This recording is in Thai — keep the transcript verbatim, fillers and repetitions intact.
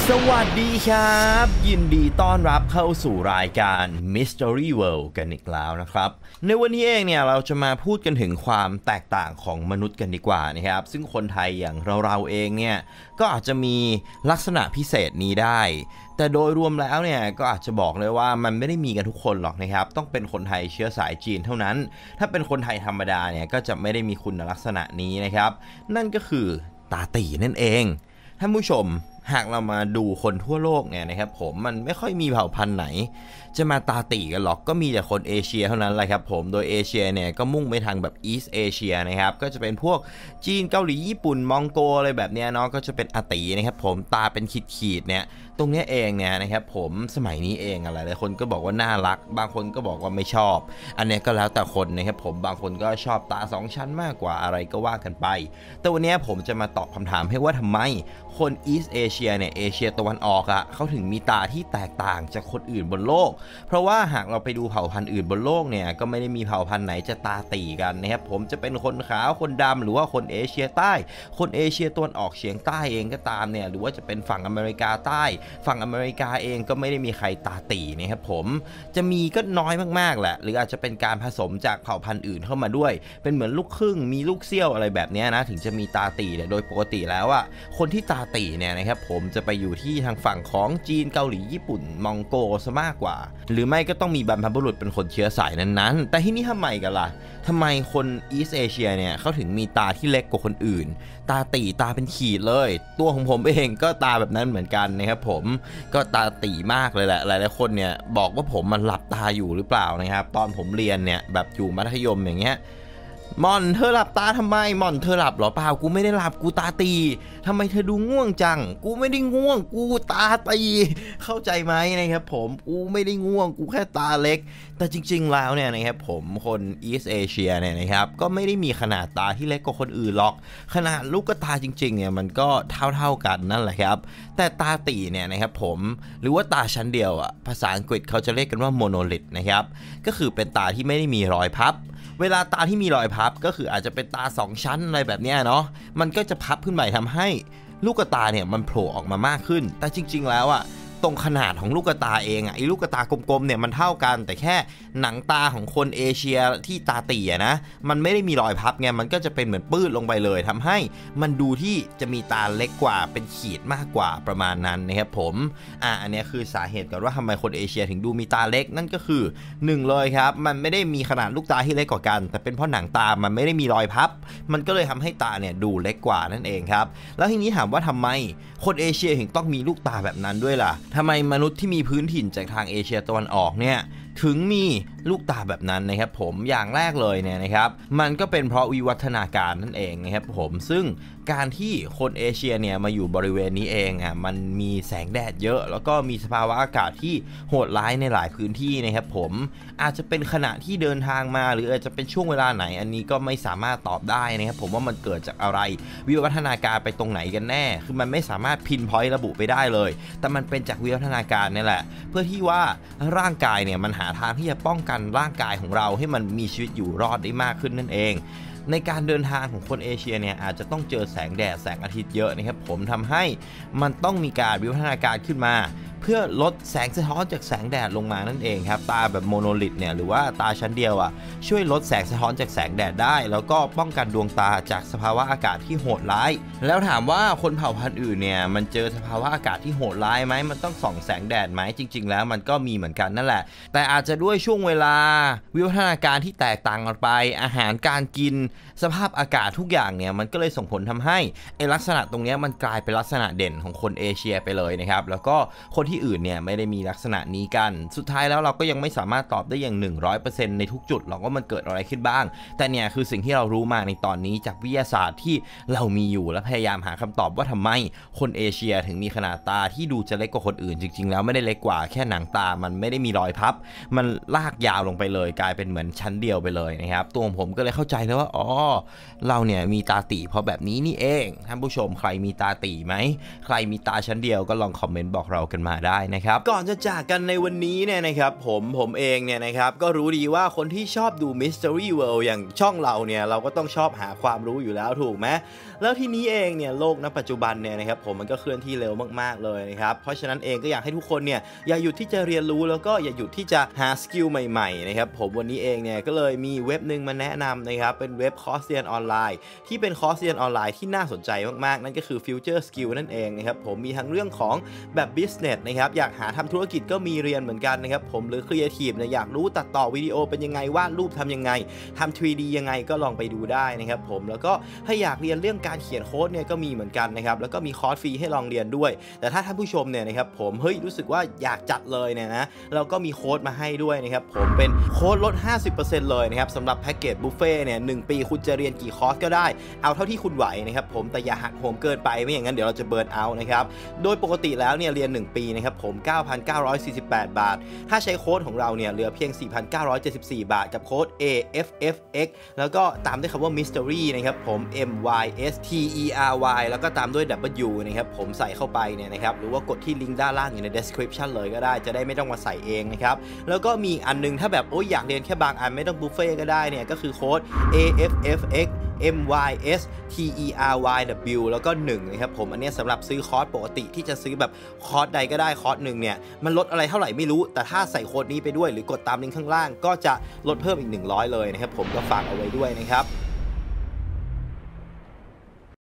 สวัสดีครับยินดีต้อนรับเข้าสู่รายการ Mystery World กันอีกแล้วนะครับในวันนี้เองเนี่ยเราจะมาพูดกันถึงความแตกต่างของมนุษย์กันดีกว่านะครับซึ่งคนไทยอย่างเราๆเองเนี่ยก็อาจจะมีลักษณะพิเศษนี้ได้แต่โดยรวมแล้วเนี่ยก็อาจจะบอกเลยว่ามันไม่ได้มีกันทุกคนหรอกนะครับต้องเป็นคนไทยเชื้อสายจีนเท่านั้นถ้าเป็นคนไทยธรรมดาเนี่ยก็จะไม่ได้มีคุณลักษณะนี้นะครับนั่นก็คือตาตี่นั่นเองท่านผู้ชมหากเรามาดูคนทั่วโลกเนี่ยนะครับผมมันไม่ค่อยมีเผ่าพันธุ์ไหนจะมาตาตี่กันหรอกก็มีแต่คนเอเชียเท่านั้นแหละครับผมโดยเอเชียเนี่ยก็มุ่งไปทางแบบอีสต์เอเชียนะครับก็จะเป็นพวกจีนเกาหลีญี่ปุ่นมองโกอะไรแบบเนี้ยเนาะก็จะเป็นอาตีนะครับผมตาเป็นขีดๆเนี่ยตรงนี้เองเนี่ยนะครับผมสมัยนี้เองอะไรหลายคนก็บอกว่าน่ารักบางคนก็บอกว่าไม่ชอบอันนี้ก็แล้วแต่คนนะครับผมบางคนก็ชอบตาสองชั้นมากกว่าอะไรก็ว่ากันไปแต่วันนี้ผมจะมาตอบคำถามให้ว่าทำไมคนอีสต์เอเชียเนี่ยเอเชียตะวันออกอ่ะเขาถึงมีตาที่แตกต่างจากคนอื่นบนโลกเพราะว่าหากเราไปดูเผ่าพันธุ์อื่นบนโลกเนี่ยก็ไม่ได้มีเผ่าพันธุ์ไหนจะตาตี่กันนะครับผมจะเป็นคนขาวคนดำหรือว่าคนเอเชียใต้คนเอเชียตะวันออกเฉียงใต้เองก็ตามเนี่ยหรือว่าจะเป็นฝั่งอเมริกาใต้ฝั่งอเมริกาเองก็ไม่ได้มีใครตาตี่นะครับผมจะมีก็น้อยมากๆแหละหรืออาจจะเป็นการผสมจากเผ่าพันธุ์อื่นเข้ามาด้วยเป็นเหมือนลูกครึ่งมีลูกเสี้ยวอะไรแบบนี้นะถึงจะมีตาตี่เนี่ยโดยปกติแล้วอ่ะคนที่ตาตี่เนี่ยนะครับผมจะไปอยู่ที่ทางฝั่งของจีนเกาหลีญี่ปุ่นมองโกซะมากกว่าหรือไม่ก็ต้องมีบรรพบุรุษเป็นคนเชื้อสายนั้นๆแต่ที่นี่ทำไมกันล่ะทำไมคนอีสต์เอเชียเนี่ยเขาถึงมีตาที่เล็กกว่าคนอื่นตาตี่ตาเป็นขีดเลยตัวของผมเองก็ตาแบบนั้นเหมือนกันนะครับผมก็ตาตี่มากเลยแหละหลายๆคนเนี่ยบอกว่าผมมันหลับตาอยู่หรือเปล่านะครับตอนผมเรียนเนี่ยแบบอยู่มัธยมอย่างเงี้ยมอนเธอหลับตาทำไมมอนเธอหลับหรอเปล่ากูไม่ได้หลับกูตาตีทำไมเธอดูง่วงจังกูไม่ได้ง่วงกูตาตีเข้าใจไหมนะครับผมกูไม่ได้ง่วงกูแค่ตาเล็กแต่จริงๆแล้วเนี่ยนะครับผมคนอีสต์เอเชียเนี่ยนะครับก็ไม่ได้มีขนาดตาที่เล็กกว่าคนอื่นหรอกขนาดลูกตาจริงๆเนี่ยมันก็เท่าๆกันนั่นแหละครับแต่ตาตีเนี่ยนะครับผมหรือว่าตาชั้นเดียวอ่ะภาษาอังกฤษเขาจะเรียกกันว่าโมโนลิทนะครับก็คือเป็นตาที่ไม่ได้มีรอยพับเวลาตาที่มีรอยพับก็คืออาจจะเป็นตาสองชั้นอะไรแบบนี้เนาะมันก็จะพับขึ้นไปทำให้ลูกตาเนี่ยมันโผล่ออกมามากขึ้นแต่จริงๆแล้วอะตรงขนาดของลูกตาเองอะไอ้ลูกตากลมๆเนี่ยมันเท่ากันแต่แค่หนังตาของคนเอเชียที่ตาตี่นะมันไม่ได้มีรอยพับไงมันก็จะเป็นเหมือนปื้ดลงไปเลยทำให้มันดูที่จะมีตาเล็กกว่าเป็นขีดมากกว่าประมาณนั้นนะครับผมอ่ะอันนี้คือสาเหตุก่อนว่าทำไมคนเอเชียถึงดูมีตาเล็กนั่นก็คือหนึ่งเลยครับมันไม่ได้มีขนาดลูกตาที่เล็กกว่ากันแต่เป็นเพราะหนังตามันไม่ได้มีรอยพับมันก็เลยทำให้ตาเนี่ยดูเล็กกว่านั่นเองครับแล้วทีนี้ถามว่าทำไมคนเอเชียถึงต้องมีลูกตาแบบนั้นด้วยล่ะทำไมมนุษย์ที่มีพื้นถิ่นจากทางเอเชียตะวันออกเนี่ยถึงมีลูกตาแบบนั้นนะครับผมอย่างแรกเลยเนี่ยนะครับมันก็เป็นเพราะวิวัฒนาการนั่นเองนะครับผมซึ่งการที่คนเอเชียเนี่ยมาอยู่บริเวณนี้เองอ่ะมันมีแสงแดดเยอะแล้วก็มีสภาวะอากาศที่โหดร้ายในหลายพื้นที่นะครับผมอาจจะเป็นขณะที่เดินทางมาหรืออาจจะเป็นช่วงเวลาไหนอันนี้ก็ไม่สามารถตอบได้นะครับผมว่ามันเกิดจากอะไรวิวัฒนาการไปตรงไหนกันแน่คือมันไม่สามารถพินพอยต์ระบุไปได้เลยแต่มันเป็นจากวิวัฒนาการนี่แหละเพื่อที่ว่าร่างกายเนี่ยมันหาทางที่จะป้องกันร่างกายของเราให้มันมีชีวิตอยู่รอดได้มากขึ้นนั่นเองในการเดินทางของคนเอเชียเนี่ยอาจจะต้องเจอแสงแดดแสงอาทิตย์เยอะนะครับผมทำให้มันต้องมีการวิวัฒนาการขึ้นมาเพื่อลดแสงสะท้อนจากแสงแดดลงมานั่นเองครับตาแบบโมโนลิทเนี่ยหรือว่าตาชั้นเดียวอ่ะช่วยลดแสงสะท้อนจากแสงแดดได้แล้วก็ป้องกันดวงตาจากสภาวะอากาศที่โหดร้ายแล้วถามว่าคนเผ่าพันธุ์อื่นเนี่ยมันเจอสภาวะอากาศที่โหดร้ายไหมมันต้องส่องแสงแดดไหมจริงๆแล้วมันก็มีเหมือนกันนั่นแหละแต่อาจจะด้วยช่วงเวลาวิวัฒนาการที่แตกต่างกันไปอาหารการกินสภาพอากาศทุกอย่างเนี่ยมันก็เลยส่งผลทำให้ไอลักษณะตรงนี้มันกลายเป็นลักษณะเด่นของคนเอเชียไปเลยนะครับแล้วก็คนที่อื่นเนี่ยไม่ได้มีลักษณะนี้กันสุดท้ายแล้วเราก็ยังไม่สามารถตอบได้อย่าง หนึ่งร้อยเปอร์เซ็นต์ ในทุกจุดหรอกว่ามันเกิดอะไรขึ้นบ้างแต่เนี่ยคือสิ่งที่เรารู้มาในตอนนี้จากวิทยาศาสตร์ที่เรามีอยู่และพยายามหาคำตอบว่าทำไมคนเอเชียถึงมีขนาดตาที่ดูจะเล็กกว่าคนอื่นจริงๆแล้วไม่ได้เล็กกว่าแค่หนังตามันไม่ได้มีรอยพับมันลากยาวลงไปเลยกลายเป็นเหมือนชั้นเดียวไปเลยนะครับตัวผมก็เลยเข้าใจแล้วว่าอ๋อเราเนี่ยมีตาตี่เพราะแบบนี้นี่เองท่านผู้ชมใครมีตาตี่ไหมใครมีตาชั้นเดียวก็ลองคอมเมนต์บอกเรากันมาได้นะครับก่อนจะจากกันในวันนี้เนี่ยนะครับผมผมเองเนี่ยนะครับก็รู้ดีว่าคนที่ชอบดู Mystery World อย่างช่องเราเนี่ยเราก็ต้องชอบหาความรู้อยู่แล้วถูกไหมแล้วทีนี้เองเนี่ยโลกณปัจจุบันเนี่ยนะครับผมมันก็เคลื่อนที่เร็วมากๆเลยนะครับเพราะฉะนั้นเองก็อยากให้ทุกคนเนี่ยอย่าหยุดที่จะเรียนรู้แล้วก็อย่าหยุดที่จะหาสกิลใหม่ๆนะครับผมวันนี้เองเนี่ยก็เลยมีเว็บนึงมาแนะนำนะครับเป็นเว็บคอร์สเรียนออนไลน์ที่เป็นคอร์สเรียนออนไลน์ที่น่าสนใจมากๆนั่นก็คือ Future Skill นั่นเองนะครับผมมีทั้งเรื่องของแบบ business นะครับอยากหาทำธุรกิจก็มีเรียนเหมือนกันนะครับผมหรือ Creative เนี่ยอยากรู้ตัดต่อวิดีโอเป็นยังไงวาดรูปทำยังไงทำ ทรี ดี ยังไงก็ลองไปดูได้นะครับผมแล้วก็ถ้าอยากเรียนเรื่องการเขียนโค้ดเนี่ยก็มีเหมือนกันนะครับแล้วก็มีคอร์สฟรีให้ลองเรียนด้วยแต่ถ้าท่านผู้ชมเนี่ยนะครับผมเฮ้ยรู้สึกว่าอยากจัดเลยเนี่ยนะเราก็มีโค้ดมาให้ด้วยนะครับผมเป็นโค้ดลด ห้าสิบเปอร์เซ็นต์ เลยนะครับสำหรับแพ็กเกจบุฟเฟ่เนี่ยหนึ่งปีคุณจะเรียนกี่คอร์สก็ได้เอาเท่าที่คุณไหวนะครับผมแต่อย่าหักโหมเกินไปไม่อย่างนั้นเดี๋ยวเราจะเบิร์นเอาท์นะครับโดยปกติแล้วเนี่ยเรียนหนึ่งปีนะครับผม เก้าพันเก้าร้อยสี่สิบแปด บาทถ้าใช้โค้ดของเราเนี่ยเหลือเพียง สี่พันเก้าร้อยเจ็ดสิบสี่ บาทกับโค้ด เอ เอฟ เอฟ เอ็กซ์ แล้วก็ตามด้วยคำว่า Mystery นะครับผม M Y S T E R Y แล้วก็ตามด้วย W นะครับผมใส่เข้าไปเนี่ยนะครับหรือว่ากดที่ลิงก์ด้านล่างอยู่ใน description เลยก็ได้จะได้ไม่ต้องมาใส่เองนะครับแล้วก็มีอันนึงถ้าแบบโอ้ยอยากเรียนแค่บางอันไม่ต้องบุฟเฟ่ก็ได้เนี่ยก็คือโค้ด เอ เอฟ เอฟ เอ็กซ์ M Y S T E R Y W แล้วก็หนึ่งนะครับผมอันนี้สำหรับซื้อคอร์สปกติที่จะซื้อแบบคอร์สใดก็ได้คอร์สหนึ่งเนี่ยมันลดอะไรเท่าไหร่ไม่รู้แต่ถ้าใส่โค้ดนี้ไปด้วยหรือกดตามลิงก์ข้างล่างก็จะลดเพิ่มอีกหนึ่งร้อยเลยนะครับผมก็ฝากเอาไว้ด้วยนะครับ